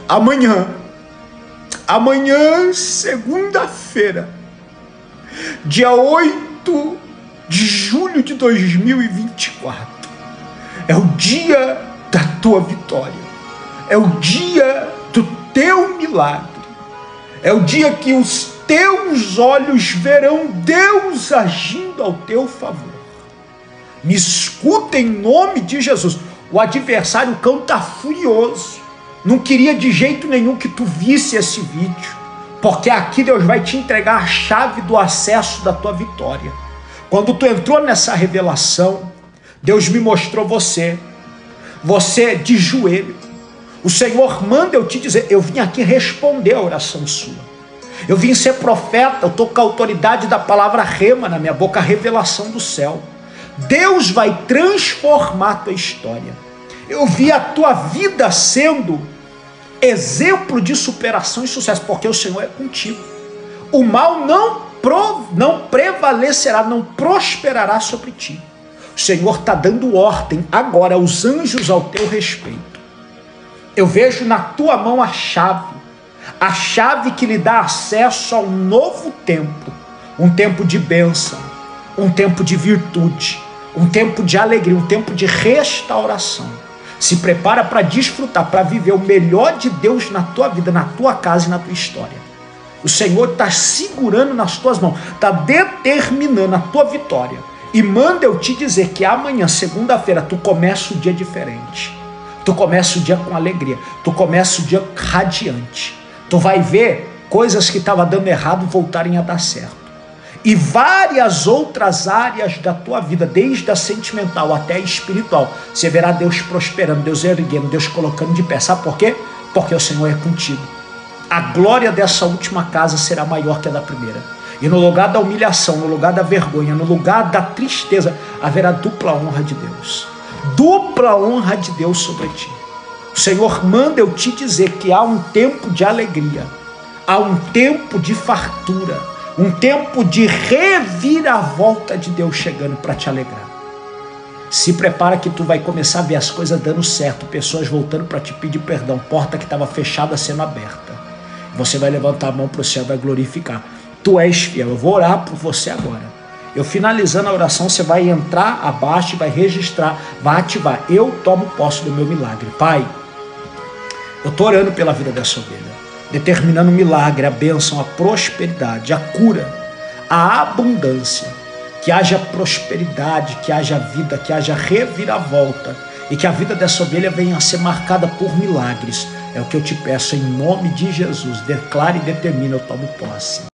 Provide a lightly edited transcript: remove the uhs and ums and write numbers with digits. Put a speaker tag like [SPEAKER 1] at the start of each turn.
[SPEAKER 1] Amanhã, segunda-feira, dia 8 de julho de 2024, é o dia da tua vitória, é o dia do teu milagre, é o dia que os teus olhos verão Deus agindo ao teu favor. Me escuta em nome de Jesus. O adversário, o cão, está furioso. Não queria de jeito nenhum que tu visse esse vídeo, porque aqui Deus vai te entregar a chave do acesso da tua vitória. Quando tu entrou nessa revelação, Deus me mostrou você de joelho. O Senhor manda eu te dizer, eu vim aqui responder a oração sua. Eu vim ser profeta, eu estou com a autoridade da palavra rema na minha boca, a revelação do céu. Deus vai transformar a tua história. Eu vi a tua vida sendo exemplo de superação e sucesso, porque o Senhor é contigo. O mal não prevalecerá, não prosperará sobre ti. O Senhor está dando ordem agora aos anjos ao teu respeito. Eu vejo na tua mão a chave que lhe dá acesso a um novo tempo, um tempo de bênção, um tempo de virtude, um tempo de alegria, um tempo de restauração. Se prepara para desfrutar, para viver o melhor de Deus na tua vida, na tua casa e na tua história. O Senhor está segurando nas tuas mãos, está determinando a tua vitória. E manda eu te dizer que amanhã, segunda-feira, tu começa o dia diferente. Tu começa o dia com alegria, tu começa o dia radiante. Tu vai ver coisas que estavam dando errado voltarem a dar certo. E várias outras áreas da tua vida, desde a sentimental até a espiritual, você verá Deus prosperando, Deus erguendo, Deus colocando de pé. Sabe por quê? Porque o Senhor é contigo. A glória dessa última casa será maior que a da primeira. E no lugar da humilhação, no lugar da vergonha, no lugar da tristeza, haverá dupla honra de Deus. Dupla honra de Deus sobre ti. O Senhor manda eu te dizer que há um tempo de alegria, há um tempo de fartura, um tempo de reviravolta de Deus chegando para te alegrar. Se prepara que tu vai começar a ver as coisas dando certo, pessoas voltando para te pedir perdão, porta que estava fechada sendo aberta. Você vai levantar a mão para o céu e vai glorificar. Tu és fiel, eu vou orar por você agora. Eu finalizando a oração, você vai entrar abaixo e vai registrar, vai ativar. Eu tomo posse do meu milagre. Pai, eu estou orando pela vida dessa ovelha, determinando o milagre, a bênção, a prosperidade, a cura, a abundância, que haja prosperidade, que haja vida, que haja reviravolta e que a vida dessa ovelha venha a ser marcada por milagres. É o que eu te peço em nome de Jesus. Declare e determina, eu tomo posse.